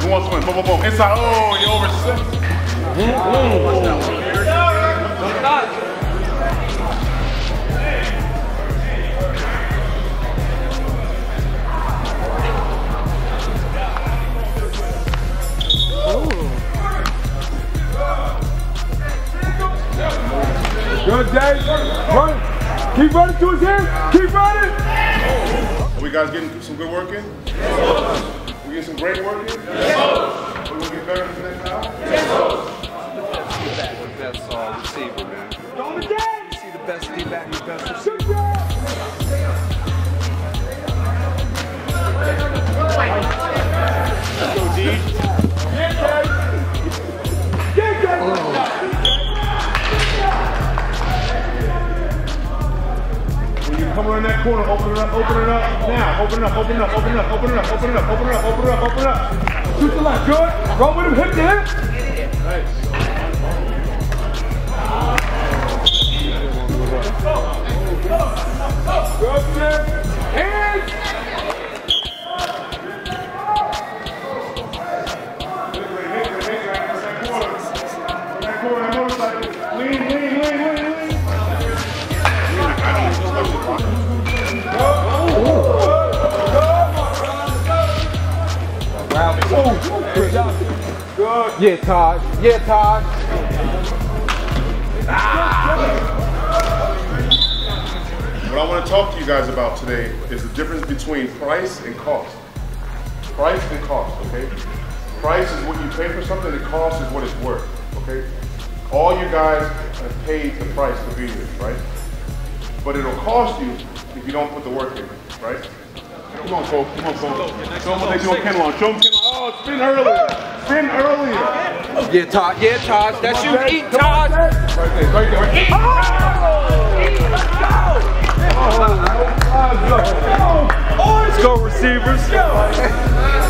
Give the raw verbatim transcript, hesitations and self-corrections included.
Who wants to win? Boom, boom, boom. Inside. Oh, you over six. Good, Dave. Run. Keep running to his hand. Keep running. Are we guys getting some good work in? Yes. We getting some great work in? Yes. We're going to get better for the next hour? Yes. Best uh, receiver, man. See the best feedback, the best receiver. Let's go, D. Get Dave. Get Dave. Come around that corner, open it up, open it up, now, open it up, open it up, open it up, open it up, open it up, open it up, open it up, open it up. Shoot the left, good. Roll with him, hip to hip. Nice. Good, Jim. Hands. That corner, that motorcycle. Lean, lean, lean, lean, lean. Good. Yeah, Todd. Yeah, Todd. Ah. What I want to talk to you guys about today is the difference between price and cost. Price and cost, okay? Price is what you pay for something, and cost is what it's worth, okay? All you guys have paid the price to be here, right? But it'll cost you if you don't put the work in, right? Come on, Cole. Come on, Cole. Show them what they do on Kenlon. Show them Kenlon. Oh, spin earlier. Spin earlier. Yeah, Todd. Yeah, Todd. That's you. Eat, Todd. Right there. Right there. Eat. Oh! Oh, Let's go, receivers.